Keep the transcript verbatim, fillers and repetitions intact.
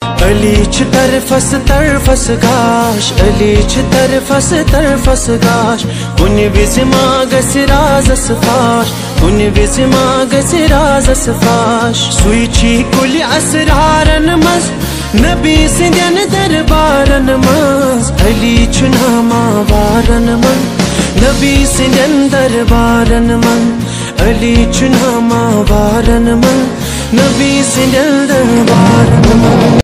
अली छ तरफस तरफस गाश, अली छ तरफस तरफस गाश, कुन विज मागस राजस फाश, कुन विज मागस राजस फाश। सुई छी कुल असरारन मस, नबी सिंधन दरबारन मस, अली छ नामा वारन मन, नबी सिंधन दरबारन मन, अली छ नामा वारन मन, नबी सिंधन दरबारन मन।